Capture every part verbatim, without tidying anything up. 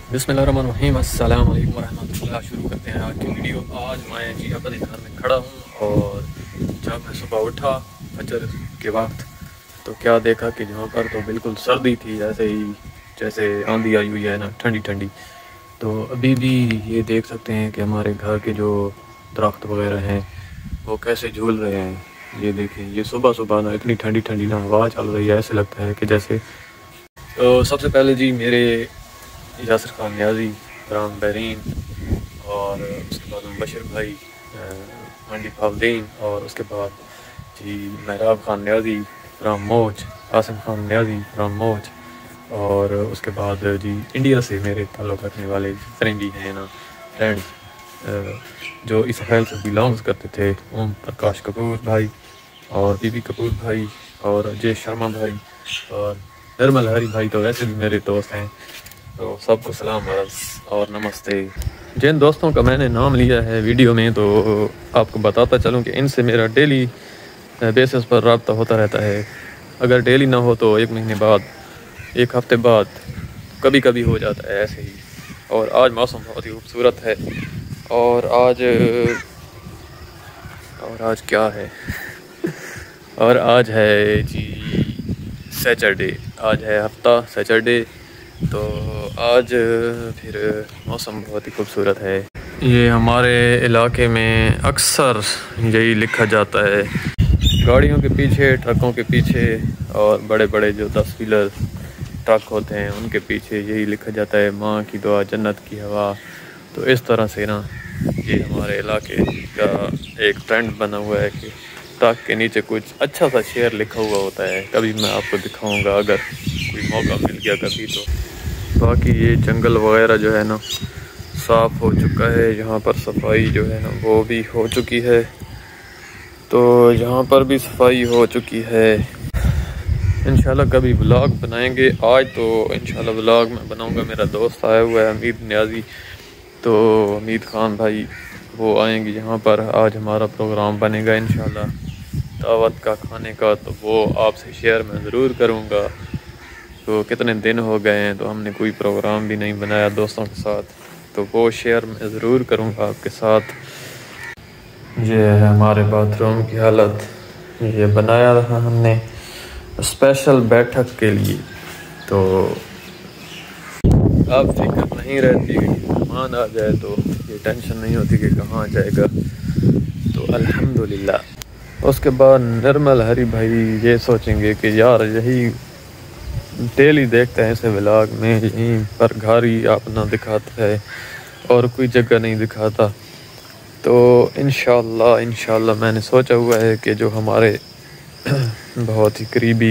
बिस्मिल्लाहिर्रहमानिर्रहीम अस्सलाम वालेकुम वरहमतुल्लाह। शुरू करते हैं आज की वीडियो। आज मैं जी अपने घर में खड़ा हूँ और जब मैं सुबह उठा फजर के वक्त तो क्या देखा कि यहाँ पर तो बिल्कुल सर्दी थी, जैसे ही जैसे आंधी आई हुई है ना, ठंडी ठंडी। तो अभी भी ये देख सकते हैं कि हमारे घर के जो दरख्त वगैरह हैं वो कैसे झूल रहे हैं। ये देखें, ये सुबह सुबह ना इतनी ठंडी ठंडी ना हवा चल रही है, ऐसे लगता है कि जैसे। तो सबसे पहले जी मेरे यासिर खान न्याजी, राम बहरीन और उसके बाद बशर भाई, मंडी फाउद्दीन और उसके बाद जी महराब खान न्याजी, राम मोज, आसिम खान न्याजी, राम मोज और उसके बाद जी इंडिया से मेरे ताल्लुक़ रखने वाले फ्रेंडी हैं ना, फ्रेंड्स जो इस खैल से बिलोंग्स करते थे, ओम प्रकाश कपूर भाई और बीबी कपूर भाई और अजय शर्मा भाई और निर्मल हरी भाई, तो वैसे भी मेरे दोस्त हैं। तो सबको सलाम और नमस्ते। जिन दोस्तों का मैंने नाम लिया है वीडियो में, तो आपको बताता चलूं कि इनसे मेरा डेली बेसिस पर रब्ता होता रहता है। अगर डेली ना हो तो एक महीने बाद, एक हफ्ते बाद, कभी कभी हो जाता है ऐसे ही। और आज मौसम बहुत ही खूबसूरत है। और आज और आज क्या है और आज है जी सैटरडे, आज है हफ्ता सैटरडे। तो आज फिर मौसम बहुत ही खूबसूरत है। ये हमारे इलाके में अक्सर यही लिखा जाता है, गाड़ियों के पीछे, ट्रकों के पीछे और बड़े बड़े जो दस व्हीलर ट्रक होते हैं उनके पीछे यही लिखा जाता है, माँ की दुआ जन्नत की हवा। तो इस तरह से ना ये हमारे इलाके का एक ट्रेंड बना हुआ है कि ट्रक के नीचे कुछ अच्छा सा शेर लिखा हुआ होता है। कभी मैं आपको दिखाऊंगा अगर कोई मौका मिल गया कभी तो। बाकी ये जंगल वगैरह जो है ना साफ़ हो चुका है, यहाँ पर सफाई जो है ना वो भी हो चुकी है। तो यहाँ पर भी सफाई हो चुकी है। इंशाल्लाह कभी व्लॉग बनाएंगे। आज तो इंशाल्लाह व्लॉग में बनाऊंगा। मेरा दोस्त आया हुआ है हमीद न्याजी, तो हमीद खान भाई वो आएंगे यहाँ पर। आज हमारा प्रोग्राम बनेगा इंशाल्लाह दावत का, खाने का, तो वो आपसे शेयर मैं ज़रूर करूँगा। तो कितने दिन हो गए हैं तो हमने कोई प्रोग्राम भी नहीं बनाया दोस्तों के साथ, तो वो शेयर मैं ज़रूर करूँगा आपके साथ। ये है हमारे बाथरूम की हालत। ये बनाया था हमने स्पेशल बैठक के लिए। तो अब फिक्र नहीं रहती कि मेहमान आ जाए तो ये टेंशन नहीं होती कि कहाँ जाएगा। तो अल्हम्दुलिल्लाह। उसके बाद निर्मल हरी भाई ये सोचेंगे कि यार यही डेली देखते हैं इसे व्लॉग में, यहीं पर घर ही अपना दिखाता है और कोई जगह नहीं दिखाता। तो इंशाल्लाह इंशाल्लाह मैंने सोचा हुआ है कि जो हमारे बहुत ही करीबी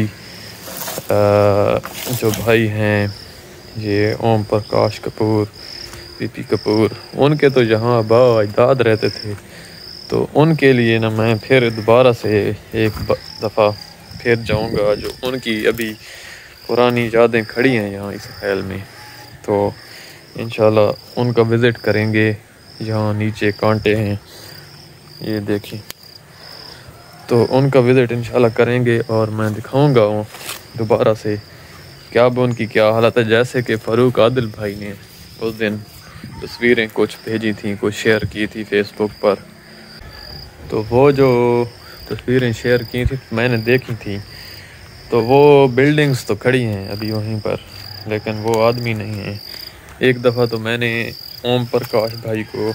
जो भाई हैं, ये ओम प्रकाश कपूर, बीबी कपूर, उनके तो यहाँ आबा अजदाद रहते थे। तो उनके लिए ना मैं फिर दोबारा से एक दफ़ा फिर जाऊँगा, जो उनकी अभी पुरानी यादें खड़ी हैं यहाँ इस खैल में। तो इंशाल्लाह उनका विज़िट करेंगे। यहाँ नीचे कांटे हैं, ये देखिए, तो उनका विज़िट इंशाल्लाह करेंगे और मैं दिखाऊंगा दोबारा से क्या अब उनकी क्या हालत है। जैसे कि फ़ारूक आदिल भाई ने उस दिन तस्वीरें कुछ भेजी थी, कुछ शेयर की थी फेसबुक पर, तो वो जो तस्वीरें शेयर की थी मैंने देखी थी। तो वो बिल्डिंग्स तो खड़ी हैं अभी वहीं पर, लेकिन वो आदमी नहीं है। एक दफ़ा तो मैंने ओम प्रकाश भाई को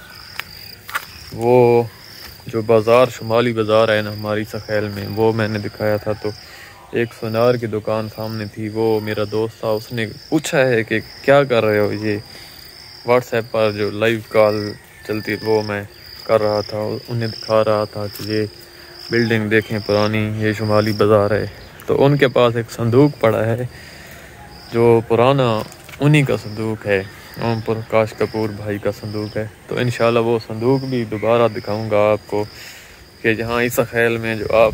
वो जो बाज़ार, शुमाली बाज़ार है ना हमारी सखैल में, वो मैंने दिखाया था। तो एक सुनार की दुकान सामने थी, वो मेरा दोस्त था, उसने पूछा है कि क्या कर रहे हो। ये व्हाट्सएप पर जो लाइव कॉल चलती वो मैं कर रहा था, उन्हें दिखा रहा था कि ये बिल्डिंग देखें पुरानी, ये शुमाली बाज़ार है। तो उनके पास एक संदूक पड़ा है जो पुराना उन्हीं का संदूक है, ओम प्रकाश कपूर भाई का संदूक है। तो इंशाल्लाह वो संदूक भी दोबारा दिखाऊंगा आपको कि जहाँ इस खैल में जो आप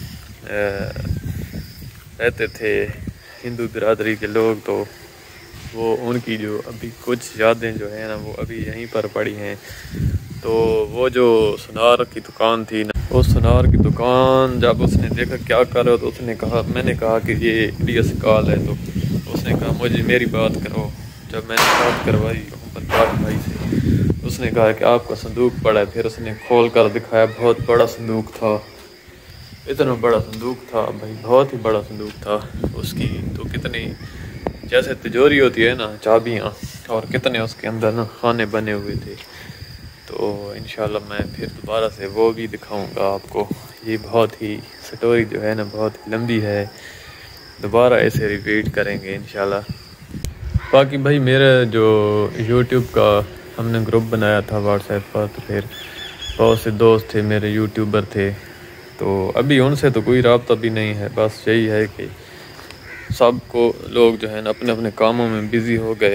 रहते थे हिंदू बिरादरी के लोग, तो वो उनकी जो अभी कुछ यादें जो है ना वो अभी यहीं पर पड़ी हैं। तो वो जो सुनार की दुकान थी ना, उस सुनार की दुकान जब उसने देखा क्या कर रहे हो, तो उसने कहा, मैंने कहा कि ये इंडिया से कॉल है। तो उसने कहा मुझे मेरी बात करो, جب میں نے بات کروائی محمد پاک بھائی سے، اس نے کہا کہ آپ کا صندوق پڑا ہے، پھر اس نے کھول کر دکھایا، بہت بڑا صندوق تھا، اتنا بڑا صندوق تھا بھائی، بہت ہی بڑا صندوق تھا اس کی، تو کتنی جیسے تجوری ہوتی ہے نا چابیاں، اور کتنے اس کے اندر نا خانے بنے ہوئے تھے، تو انشاءاللہ میں پھر دوبارہ سے وہ بھی دکھاؤں گا آپ کو۔ یہ بہت ہی سٹوری جو ہے نا بہت ہی لمبی ہے، دوبارہ ایسے ریپیٹ کریں گے انشاءاللہ۔ باقی بھائی میرا جو یوٹیوب کا ہم نے گروپ بنایا تھا واٹس ایپ پر، تو پھر بہت سے دوست تھے میرے یوٹیوبر تھے، تو ابھی ان سے تو کوئی رابطہ بھی نہیں ہے، بس یہی ہے کہ سب کو لوگ جو ہے نا اپنے اپنے کاموں میں بزی ہو گئے،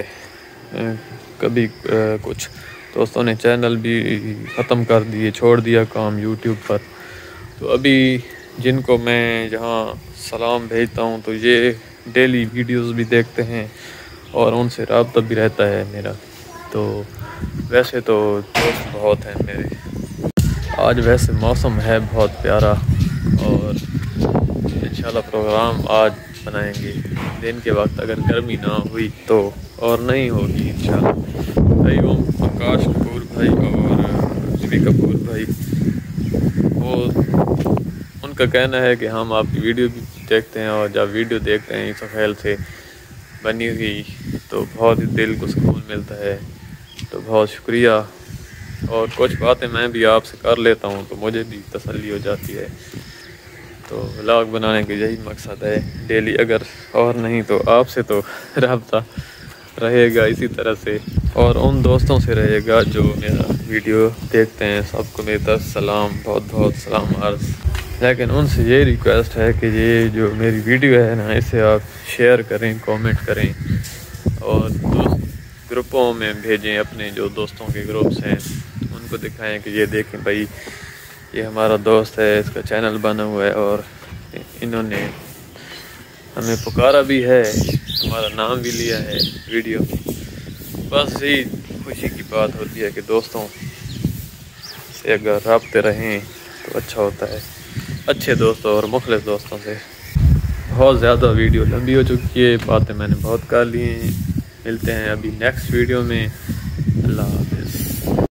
کبھی کچھ دوستوں نے چینل بھی ختم کر دیے، چھوڑ دیا کام یوٹیوب پر، تو ابھی جن کو میں جہاں سلام بھیجتا ہوں تو یہ ڈیلی ویڈیوز بھی دیکھتے ہیں اور ان سے رابطہ بھی رہتا ہے میرا، تو ویسے تو دوست بہت ہیں میرے۔ آج ویسے موسم ہے بہت پیارا، اور انشاءاللہ پروگرام آج بنائیں گے دن کے وقت، اگر گرمی نہ ہوئی تو، اور نہیں ہوگی انشاءاللہ۔ ایوم آکاش کپور بھائی اور رمی کپور بھائی، وہ ان کا کہنا ہے کہ ہم آپ کی ویڈیو بھی دیکھتے ہیں، اور جب ویڈیو دیکھتے ہیں اس خیال سے بنی ہوئی تو بہت ہی دل کو سکون ملتا ہے، تو بہت شکریہ، اور کچھ باتیں میں بھی آپ سے کر لیتا ہوں تو مجھے بھی تسلی ہو جاتی ہے، تو ولاگ بنانے کا یہی مقصد ہے ڈیلی، اگر اور نہیں تو آپ سے تو رابطہ رہے گا اسی طرح سے، اور ان دوستوں سے رہے گا جو میرا ویڈیو دیکھتے ہیں، سب کو میری طرف سلام، بہت بہت سلام عرض۔ لیکن ان سے یہ ریکویسٹ ہے کہ یہ جو میری ویڈیو ہے نا اسے آپ شیئر کریں، کومنٹ کریں، اور دوست گروپوں میں بھیجیں، اپنے جو دوستوں کے گروپس ہیں ان کو دکھائیں کہ یہ دیکھیں بھائی یہ ہمارا دوست ہے، اس کا چینل بنا ہوا ہے، اور انہوں نے ہمیں پکارا بھی ہے، ہمارا نام بھی لیا ہے ویڈیو میں۔ بس یہی خوشی کی بات ہوتی ہے کہ دوستوں سے اگر رابطے رہیں تو اچھا ہوتا ہے، اچھے دوستوں اور مخلص دوستوں سے۔ بہت زیادہ ویڈیو لمبی ہو چکی ہے، باتیں میں نے بہت کر لی ہیں، ملتے ہیں ابھی نیکسٹ ویڈیو میں، اللہ حافظ۔